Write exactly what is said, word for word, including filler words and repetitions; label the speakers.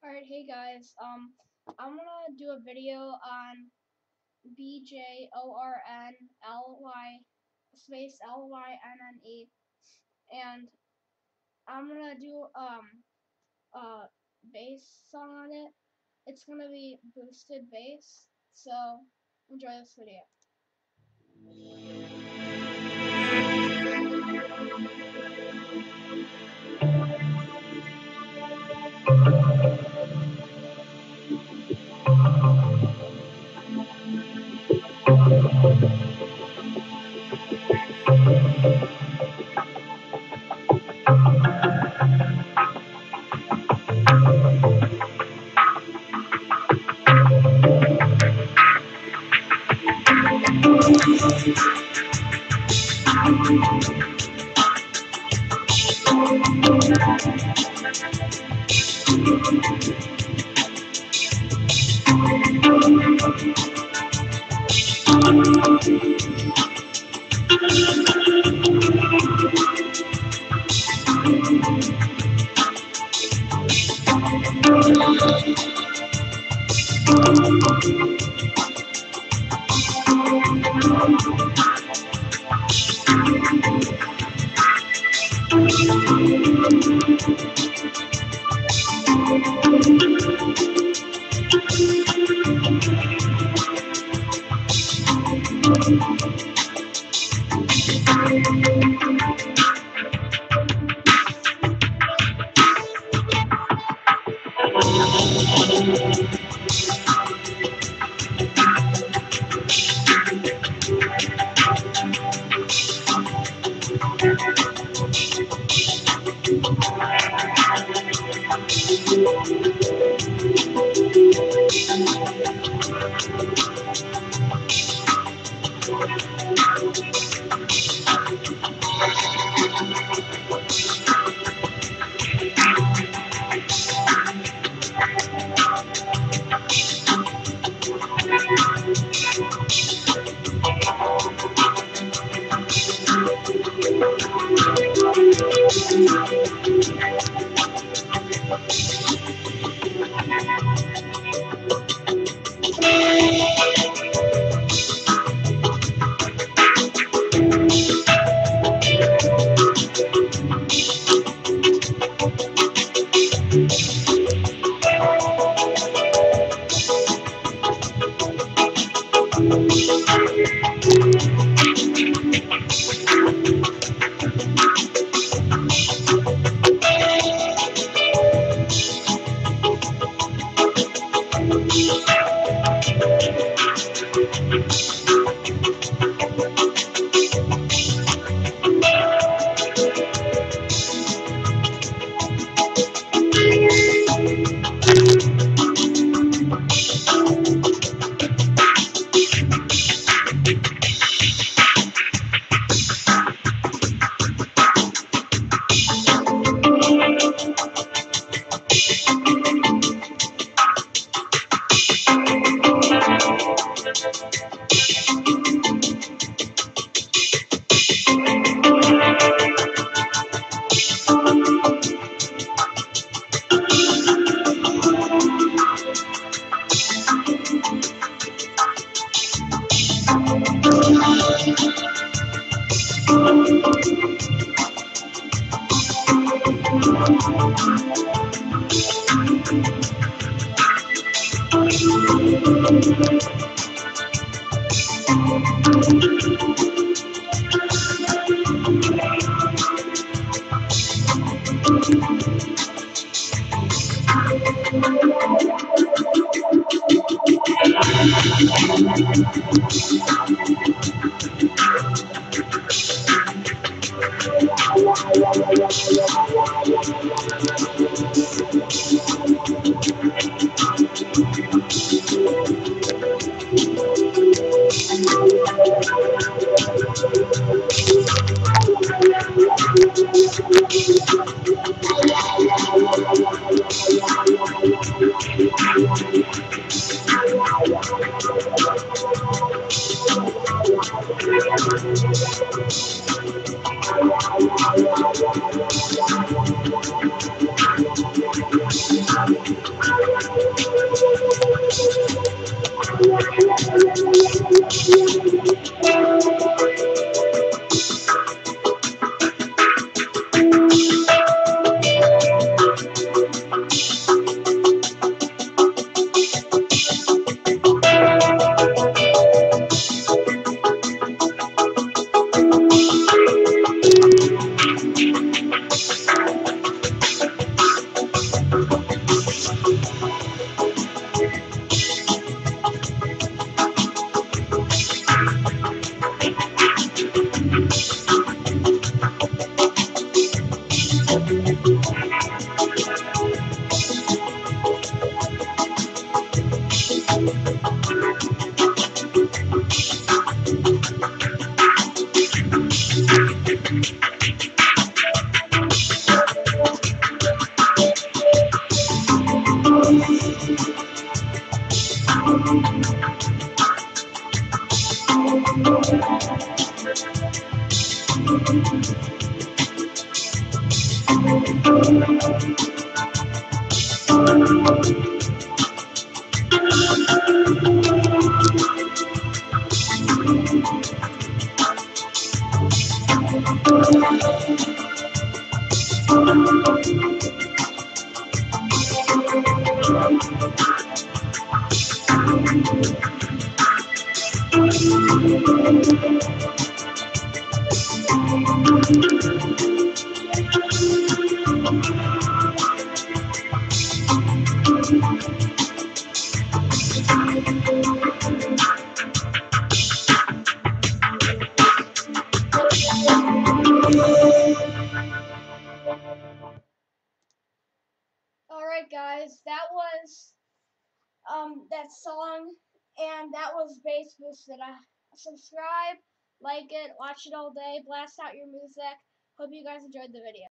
Speaker 1: Alright, hey guys, um, I'm gonna do a video on B J O R N L Y space L Y N N E, and I'm gonna do um a bass song on it. It's gonna be boosted bass, so enjoy this video. Alright guys, that was um that song, and that was Base Boosted. Uh, subscribe, like it, watch it all day, blast out your music. Hope you guys enjoyed the video.